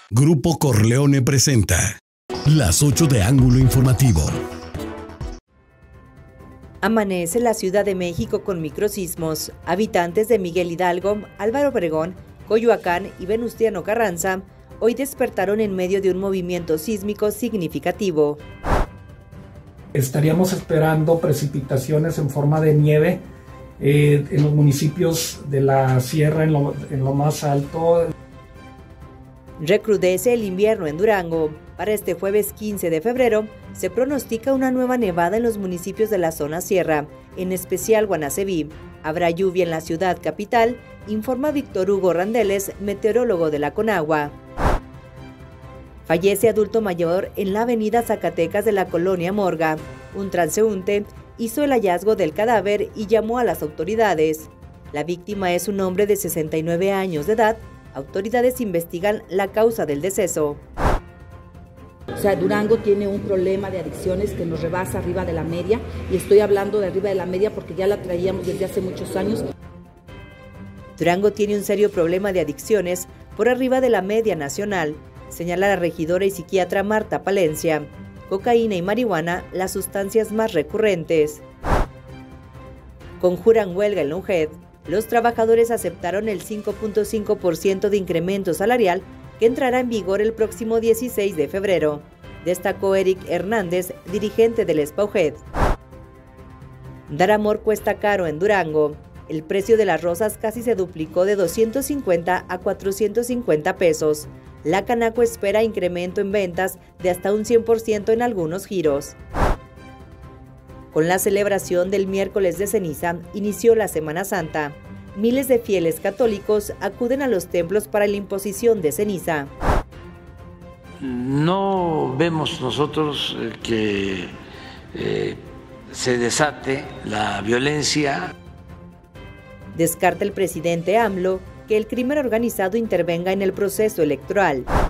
Grupo Corleone presenta Las 8 de Ángulo Informativo. Amanece la Ciudad de México con microsismos. Habitantes de Miguel Hidalgo, Álvaro Obregón, Coyoacán y Venustiano Carranza hoy despertaron en medio de un movimiento sísmico significativo. Estaríamos esperando precipitaciones en forma de nieve en los municipios de la sierra, en lo más alto. Recrudece el invierno en Durango. Para este jueves 15 de febrero se pronostica una nueva nevada en los municipios de la zona sierra, en especial Guanaceví. Habrá lluvia en la ciudad capital, informa Víctor Hugo Randeles, meteorólogo de la Conagua. Fallece adulto mayor en la avenida Zacatecas de la colonia Morga. Un transeúnte hizo el hallazgo del cadáver y llamó a las autoridades. La víctima es un hombre de 69 años de edad. Autoridades investigan la causa del deceso. O sea, Durango tiene un problema de adicciones que nos rebasa arriba de la media, y estoy hablando de arriba de la media porque ya la traíamos desde hace muchos años. Durango tiene un serio problema de adicciones por arriba de la media nacional, señala la regidora y psiquiatra Marta Palencia. Cocaína y marihuana, las sustancias más recurrentes. Conjuran huelga en la UGED. Los trabajadores aceptaron el 5.5% de incremento salarial que entrará en vigor el próximo 16 de febrero, destacó Eric Hernández, dirigente del SPAUGED. Dar amor cuesta caro en Durango. El precio de las rosas casi se duplicó de 250 a 450 pesos. La Canaco espera incremento en ventas de hasta un 100% en algunos giros. Con la celebración del miércoles de ceniza, inició la Semana Santa. Miles de fieles católicos acuden a los templos para la imposición de ceniza. No vemos nosotros que se desate la violencia. Descarta el presidente AMLO que el crimen organizado intervenga en el proceso electoral.